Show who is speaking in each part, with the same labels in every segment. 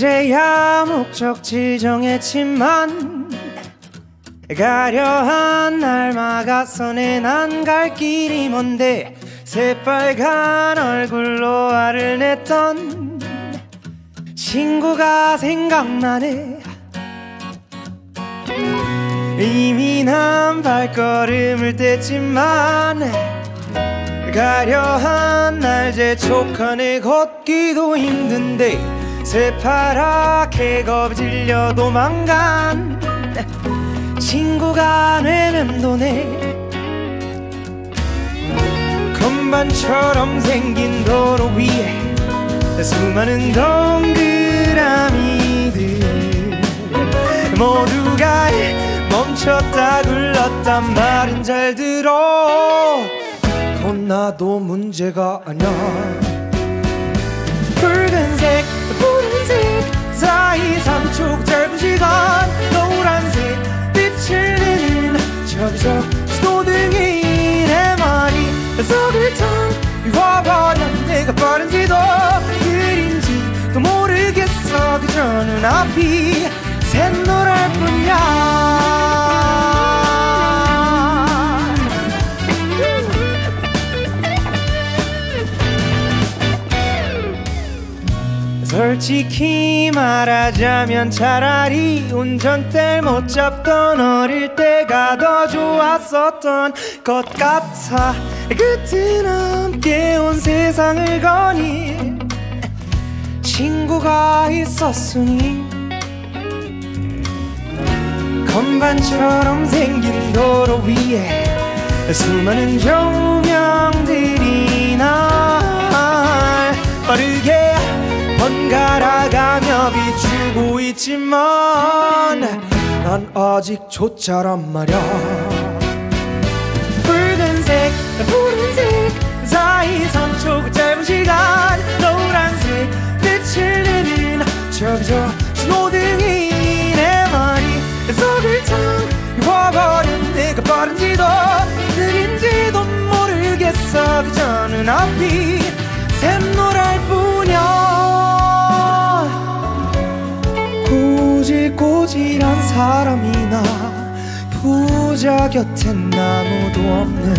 Speaker 1: 이제야 목적지 정했지만 가려한 날 막아서는 안 갈 길이 먼데 새빨간 얼굴로 화를 냈던 친구가 생각나네. 이미 난 발걸음을 뗐지만 가려한 날 재촉하네. 걷기도 힘든데 새파랗게 겁질려 도망간 친구가 내면도네. 건반처럼 생긴 도로 위에 수많은 동그라미들 모두가 멈췄다 굴렀단 말은 잘 들어. 그건 나도 문제가 아냐. 붉은색 푸른색 사이 3촉 짧은 시간 노란색 빛을 내는 저기서 신호등이 내 말이 속을 텅 비워버려. 내가 빠른지도 느린지도 모르겠어. 그저 눈앞이 샛노랄 뿐이야. 솔직히 말하자면 차라리 운전대를 못 잡던 어릴 때가 더 좋았었던 것 같아. 그땐 함께 온 세상을 거닐 친구가 있었으니. 건반처럼 생긴 도로 위에 수많은 조명들이 날 빠르게 번갈아가며 비추고 있지만 난 아직 초짜란 말야. 붉은색 푸른색 사이 3촉 짧은 시간 노란색 빛을 내는 저기저 신호등이 내 말이 속을 텅 비워버린. 내가 빠른지도 느린지도 모르겠어. 그저 눈앞이 샛노랄 뿐이야. 꼬질꼬질한 사람이나 부자 곁엔 아무도 없는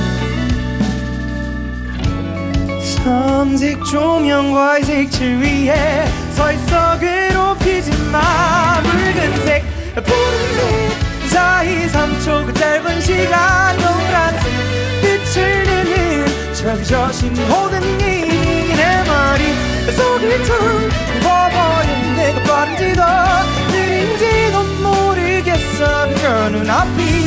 Speaker 1: 삼색 조명과 색칠 위에 서있어 괴롭히지마. 붉은색 푸른색 사이 3촉 짧은 시간 노란색 빛을 내는 저기저 신호등이 내 말이 속을 텅 비워버린. 내가 빠른지도 느린지도 모르겠어. 그저 눈앞이